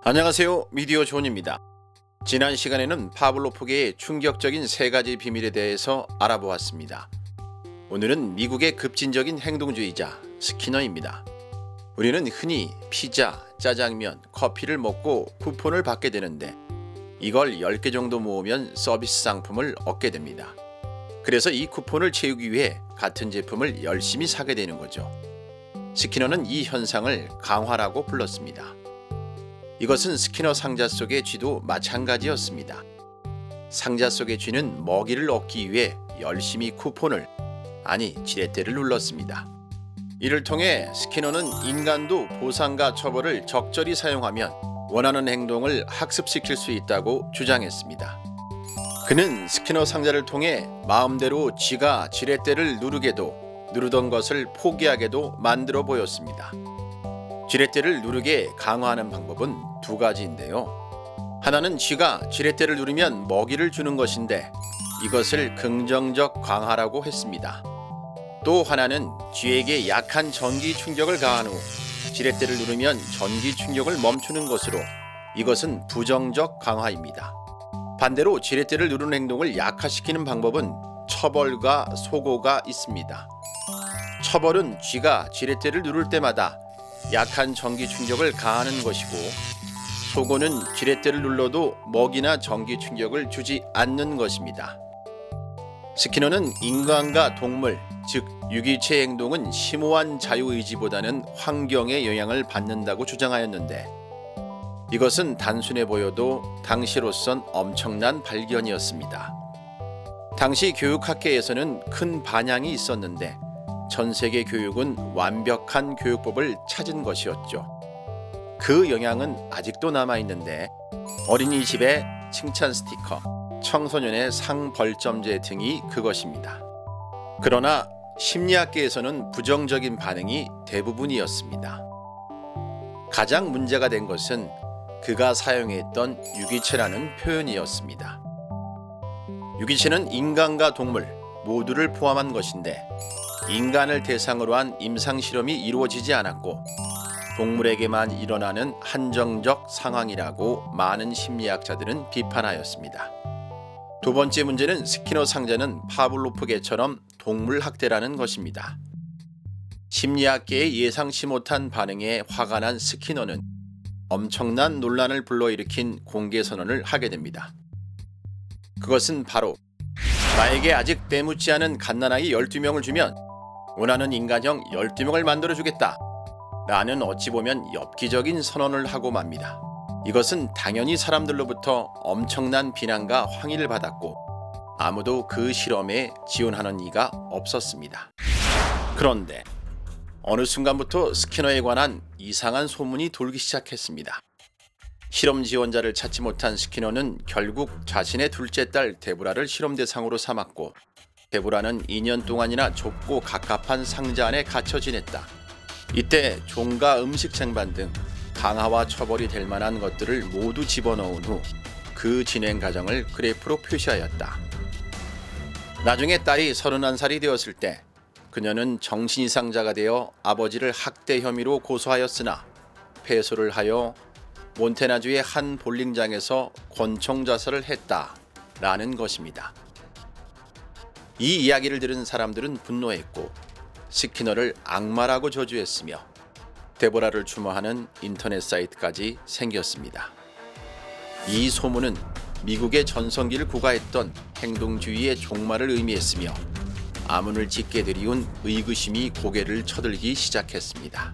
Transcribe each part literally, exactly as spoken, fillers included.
안녕하세요. 미디어 존입니다. 지난 시간에는 파블로프계의 충격적인 세 가지 비밀에 대해서 알아보았습니다. 오늘은 미국의 급진적인 행동주의자 스키너입니다. 우리는 흔히 피자, 짜장면, 커피를 먹고 쿠폰을 받게 되는데 이걸 열 개 정도 모으면 서비스 상품을 얻게 됩니다. 그래서 이 쿠폰을 채우기 위해 같은 제품을 열심히 사게 되는 거죠. 스키너는 이 현상을 강화라고 불렀습니다. 이것은 스키너 상자 속의 쥐도 마찬가지였습니다. 상자 속의 쥐는 먹이를 얻기 위해 열심히 쿠폰을, 아니 지렛대를 눌렀습니다. 이를 통해 스키너는 인간도 보상과 처벌을 적절히 사용하면 원하는 행동을 학습시킬 수 있다고 주장했습니다. 그는 스키너 상자를 통해 마음대로 쥐가 지렛대를 누르게도 누르던 것을 포기하게도 만들어 보였습니다. 지렛대를 누르게 강화하는 방법은 두 가지인데요. 하나는 쥐가 지렛대를 누르면 먹이를 주는 것인데 이것을 긍정적 강화라고 했습니다. 또 하나는 쥐에게 약한 전기 충격을 가한 후 지렛대를 누르면 전기 충격을 멈추는 것으로, 이것은 부정적 강화입니다. 반대로 지렛대를 누르는 행동을 약화시키는 방법은 처벌과 소고가 있습니다. 처벌은 쥐가 지렛대를 누를 때마다 약한 전기 충격을 가하는 것이고, 소고는 지렛대를 눌러도 먹이나 전기 충격을 주지 않는 것입니다. 스키너는 인간과 동물, 즉 유기체 행동은 심오한 자유의지보다는 환경의 영향을 받는다고 주장하였는데, 이것은 단순해 보여도 당시로선 엄청난 발견이었습니다. 당시 교육학계에서는 큰 반향이 있었는데 전 세계 교육은 완벽한 교육법을 찾은 것이었죠. 그 영향은 아직도 남아있는데 어린이집의 칭찬 스티커, 청소년의 상 벌점제 등이 그것입니다. 그러나 심리학계에서는 부정적인 반응이 대부분이었습니다. 가장 문제가 된 것은 그가 사용했던 유기체라는 표현이었습니다. 유기체는 인간과 동물 모두를 포함한 것인데 인간을 대상으로 한 임상실험이 이루어지지 않았고 동물에게만 일어나는 한정적 상황이라고 많은 심리학자들은 비판하였습니다. 두 번째 문제는 스키너 상자는 파블로프계처럼 동물학대라는 것입니다. 심리학계의 예상치 못한 반응에 화가 난 스키너는 엄청난 논란을 불러일으킨 공개선언을 하게 됩니다. 그것은 바로 나에게 아직 때묻지 않은 갓난아기 열두 명을 주면 원하는 인간형 열두 명을 만들어주겠다 라는 어찌 보면 엽기적인 선언을 하고 맙니다. 이것은 당연히 사람들로부터 엄청난 비난과 항의를 받았고 아무도 그 실험에 지원하는 이가 없었습니다. 그런데 어느 순간부터 스키너에 관한 이상한 소문이 돌기 시작했습니다. 실험 지원자를 찾지 못한 스키너는 결국 자신의 둘째 딸 데보라를 실험 대상으로 삼았고, 데보라는 이 년 동안이나 좁고 갑갑한 상자 안에 갇혀 지냈다. 이때 종과 음식 쟁반 등 강화와 처벌이 될 만한 것들을 모두 집어넣은 후 그 진행 과정을 그래프로 표시하였다. 나중에 딸이 서른한 살이 되었을 때 그녀는 정신이상자가 되어 아버지를 학대 혐의로 고소하였으나 패소를 하여 몬태나주의 한 볼링장에서 권총 자살을 했다라는 것입니다. 이 이야기를 들은 사람들은 분노했고 스키너를 악마라고 저주했으며 데보라를 추모하는 인터넷 사이트까지 생겼습니다. 이 소문은 미국의 전성기를 구가했던 행동주의의 종말을 의미했으며 아문을 짙게 들이운 의구심이 고개를 쳐들기 시작했습니다.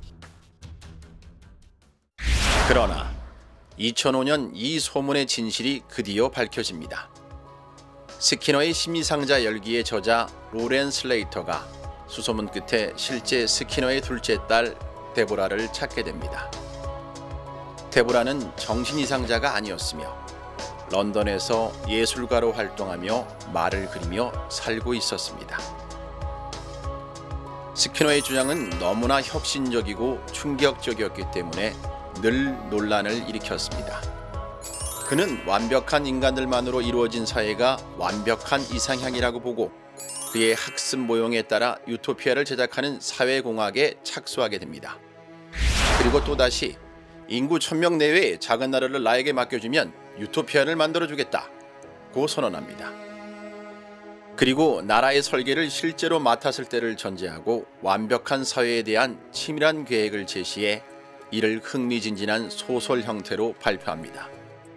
그러나 이천오 년 이 소문의 진실이 드디어 밝혀집니다. 스키너의 심리상자 열기의 저자 로렌 슬레이터가 수소문 끝에 실제 스키너의 둘째 딸 데보라를 찾게 됩니다. 데보라는 정신이상자가 아니었으며 런던에서 예술가로 활동하며 말을 그리며 살고 있었습니다. 스키너의 주장은 너무나 혁신적이고 충격적이었기 때문에 늘 논란을 일으켰습니다. 그는 완벽한 인간들만으로 이루어진 사회가 완벽한 이상향이라고 보고 그의 학습 모형에 따라 유토피아를 제작하는 사회공학에 착수하게 됩니다. 그리고 또다시 인구 천 명 내외의 작은 나라를 나에게 맡겨주면 유토피아를 만들어주겠다고 선언합니다. 그리고 나라의 설계를 실제로 맡았을 때를 전제하고 완벽한 사회에 대한 치밀한 계획을 제시해 이를 흥미진진한 소설 형태로 발표합니다.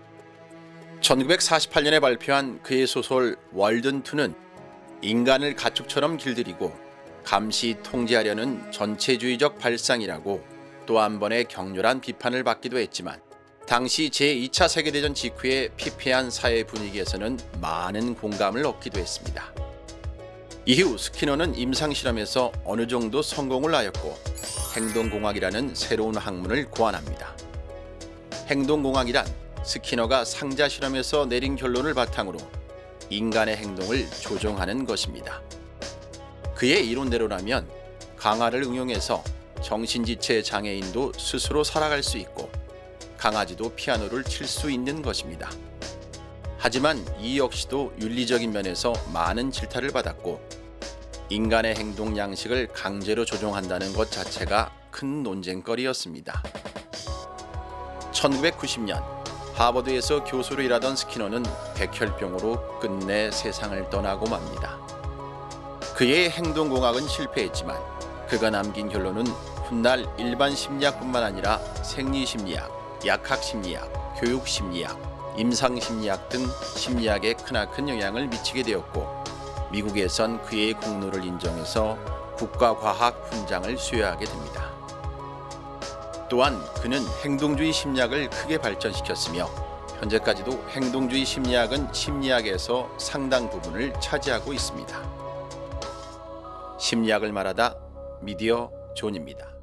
천구백사십팔 년에 발표한 그의 소설 월든투는 인간을 가축처럼 길들이고 감시 통제하려는 전체주의적 발상이라고 또 한 번의 격렬한 비판을 받기도 했지만 당시 제이 차 세계대전 직후의 피폐한 사회 분위기에서는 많은 공감을 얻기도 했습니다. 이후 스키너는 임상실험에서 어느 정도 성공을 하였고 행동공학이라는 새로운 학문을 고안합니다. 행동공학이란 스키너가 상자 실험에서 내린 결론을 바탕으로 인간의 행동을 조종하는 것입니다. 그의 이론대로라면 강화를 응용해서 정신지체 장애인도 스스로 살아갈 수 있고 강아지도 피아노를 칠 수 있는 것입니다. 하지만 이 역시도 윤리적인 면에서 많은 질타를 받았고 인간의 행동 양식을 강제로 조종한다는 것 자체가 큰 논쟁거리였습니다. 천구백구십 년 하버드에서 교수로 일하던 스키너는 백혈병으로 끝내 세상을 떠나고 맙니다. 그의 행동공학은 실패했지만 그가 남긴 결론은 훗날 일반 심리학뿐만 아니라 생리심리학, 약학심리학, 교육심리학, 임상심리학 등 심리학에 크나큰 영향을 미치게 되었고 미국에선 그의 공로를 인정해서 국가과학 훈장을 수여하게 됩니다. 또한 그는 행동주의 심리학을 크게 발전시켰으며 현재까지도 행동주의 심리학은 심리학에서 상당 부분을 차지하고 있습니다. 심리학을 말하다 미디어 존입니다.